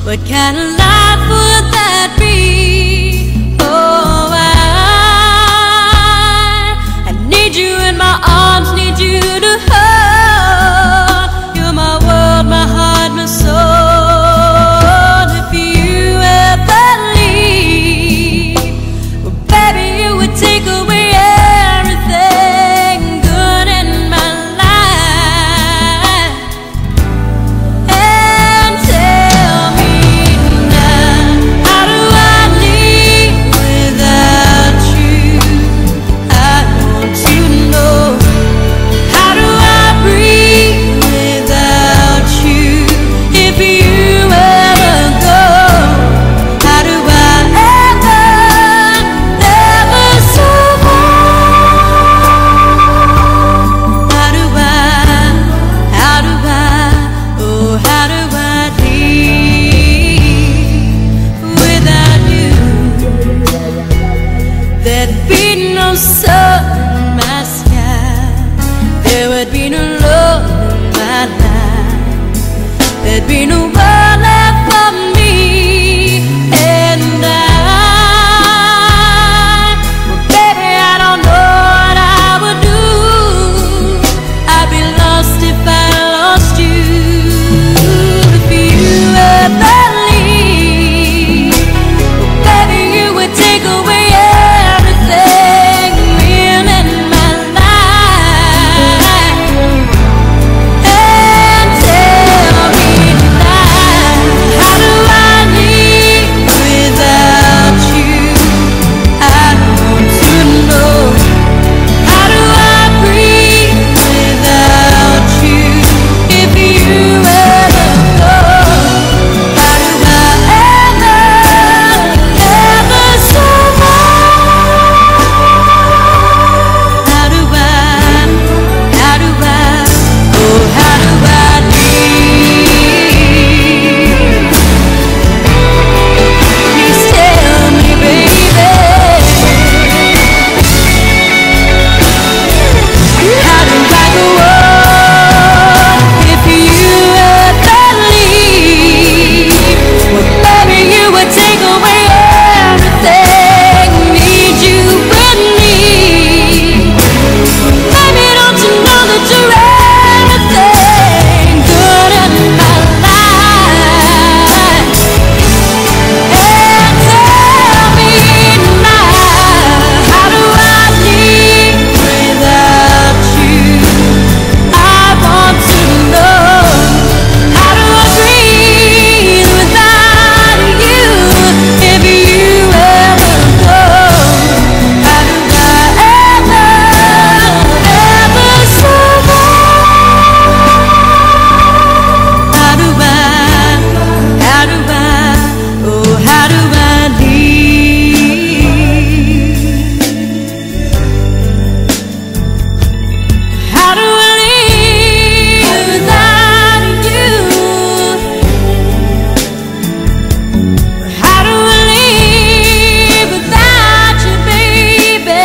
What kind of life would that be? Oh, I need you in my arms, need you to hold. You're my world, my heart, my soul. If you ever leave, well, baby, you would take away everything good in my life. And tell me now, how do I live without you? I want to know. How do I breathe without you? If you ever go, how do I ever survive? How do I, oh, how do I live without you? There'd be no sun in my sky, there would be no love in my life, there'd be no world left for me. And well, baby, I don't know what I would do. I'd be lost if I lost you. If you ever leave, well, baby, you would take away everything real in my life. And tell me now, how do I live without you? I want to know. How do I breathe without you? If you ever go, how do I ever survive? How do I, oh, how do I live? Please tell me, baby. How do I go on if you ever leave? Well, baby, you would take away everything. Need you with me. Baby, don't you know that you're everything good in my life? And tell me now, how do I live without you? I want to know. How do I breathe without you? If you ever go, how do I ever survive? How do I, oh, how do I live? How do I live without you? How do I live without you, baby?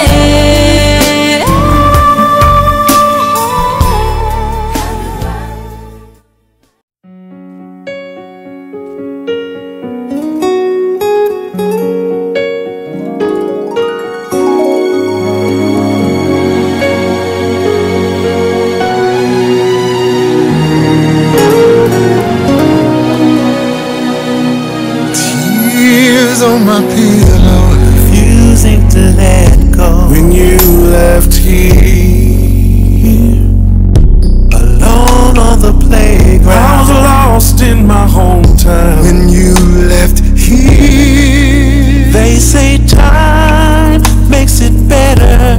Tears on my pillow, refusing to let go. When you left here, alone on the playground, I was lost in my hometown. When you left here, they say time makes it better.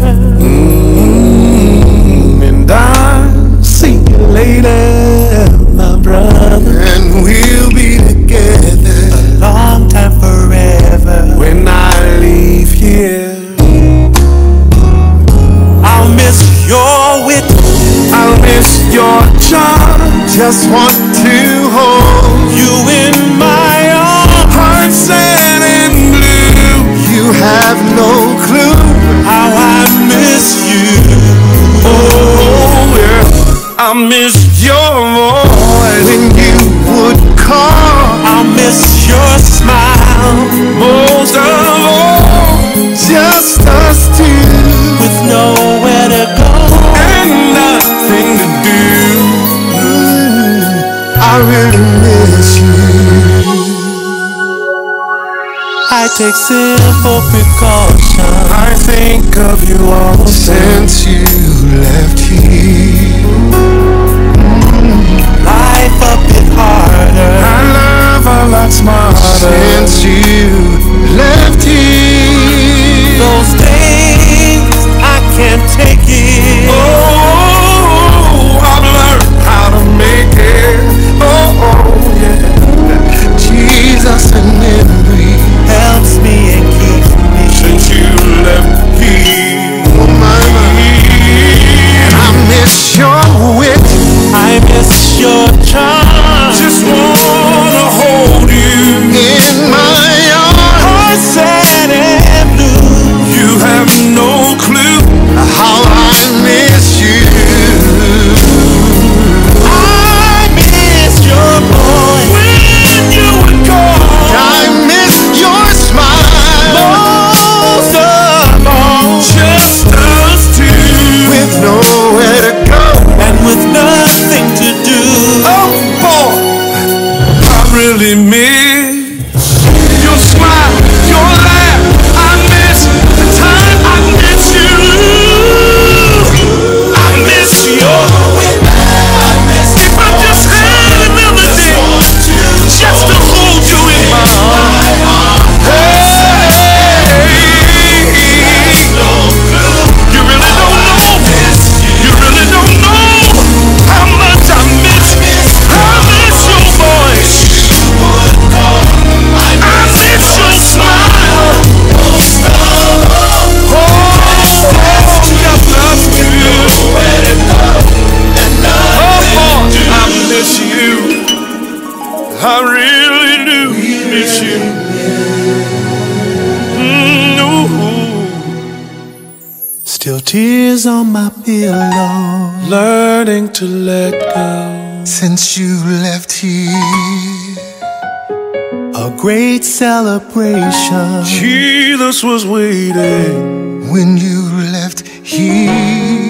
And I'll see you later, my brother. And we'll be together a long time, forever. When I leave here, I'll miss your wit, I'll miss your charm. Just want to hold you in my arms. Heart sad and blue, you have no clue how I miss you. Oh yeah, I miss your voice when you would call. I miss take simple precaution. I think of you all since you left here. Life a bit harder, I love a lot smarter since you left here. Those days I can't take it. Oh, I've learned how to make it. Oh, yeah. Jesus in memory helps me and keeps me since you left here. Oh, my. And I miss your wit, I miss your charm. Just wanna hold you in my arms. Heart sad and blue. You have no clue how I miss you. I miss your voice when you would call. I miss your smile most of all. Just us two with nowhere to go and with nothing to do. Oh boy, I really miss your smile, your laugh. I miss the time I miss you. I miss your if I just had another day just to hold you in my arms. Hey, you really don't know. You really don't know how much I miss your voice. I miss your smile. Just us two. I miss you. I really do miss you. Still tears on my pillow, learning to let go since you left here. A great celebration, Jesus was waiting when you left here.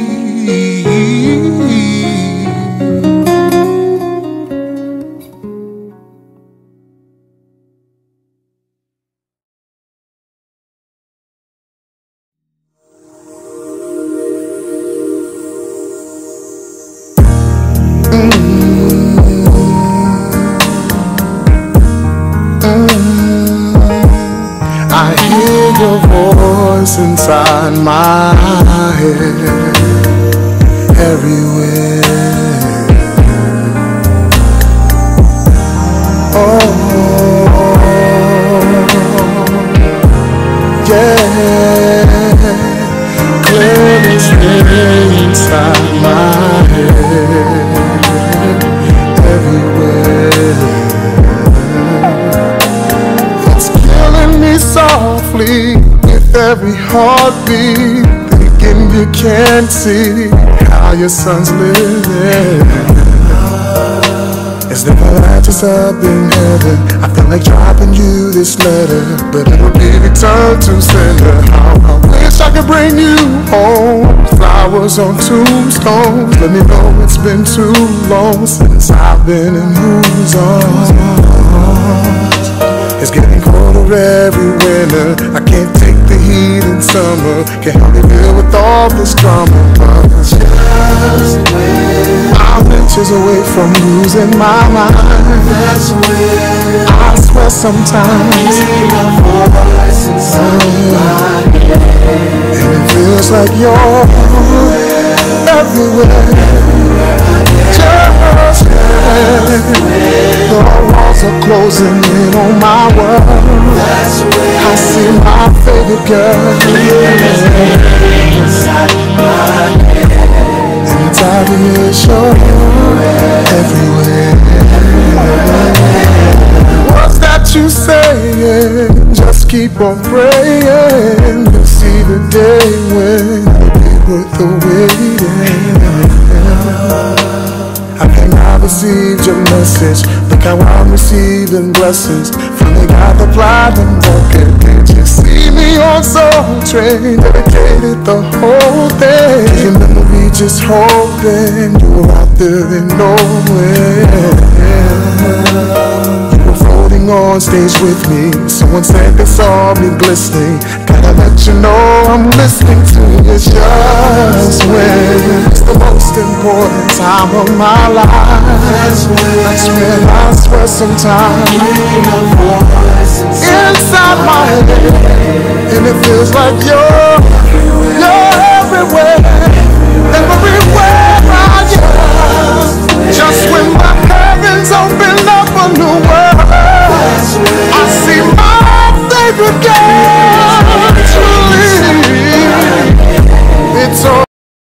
I hear your voice inside my head everywhere. Oh, yeah, clearly staying inside my head everywhere. Softly with every heartbeat, thinking you can't see how your son's living. As the righteous up in heaven, I feel like dropping you this letter, but it would be returned to sender. How I wish I could bring you home. Flowers on tombstones, let me know it's been too long since I've been in whose arms. It's getting colder every winter. I can't take the heat in summer. Can't hardly deal with all this drama. But just I'm inches away from losing my mind. That's where I swear sometimes your voice inside my head. And it feels like you're everywhere. Just the walls are closing in on my world. I see my favorite girl inside my head. And it's obvious you're everywhere. What's that you saying? Just keep on praying. You'll see the day when it'll be worth the waiting. I think I received your message. Look how I'm receiving blessings. Finally got the platinum bucket. Did you see me on Soul Train? Dedicated the whole thing. In memory, just hoping you were out there in nowhere. You were floating performing on stage with me. Someone said they saw me glistening. Gotta let you know I'm listening to you just when it's the most important time of my life. That's when I swear sometimes inside my head, and it feels like you're everywhere, everywhere I am. Just when my heavens open up a new world, I see my favorite girl.